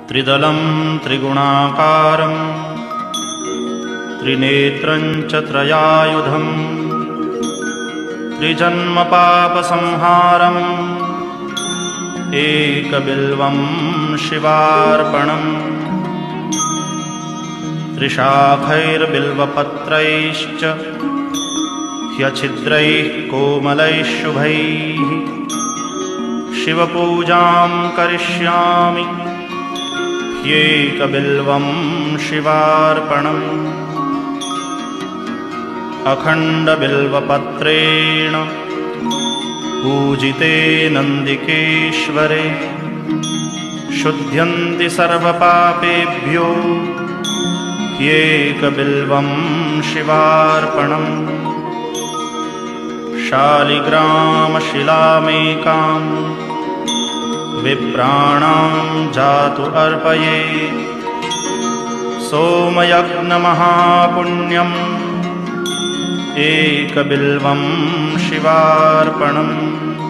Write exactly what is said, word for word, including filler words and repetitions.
त्रिदलं त्रिगुणाकारं त्रिनेत्रं च त्रयायुधं त्रिजन्मपापसंहारम् एकबिल्वं शिवार्पणम् त्रिशाखैर्बिल्वपत्रैश्च ह्यच्छिद्रैः कोमलैः शुभैः शिवपूजां करिष्यामि ह्येकबिल्वं शिवार्पणम् अखण्डबिल्वपत्रेण पूजिते नन्दिकेश्वरे शुध्यन्ति सर्वपापेभ्यो ह्येकबिल्वं शिवार्पणम् शालिग्रामशिलामेकां विप्राणां जातु अर्पये सोमयज्ञमहापुण्यम् एकबिल्वं शिवार्पणम्।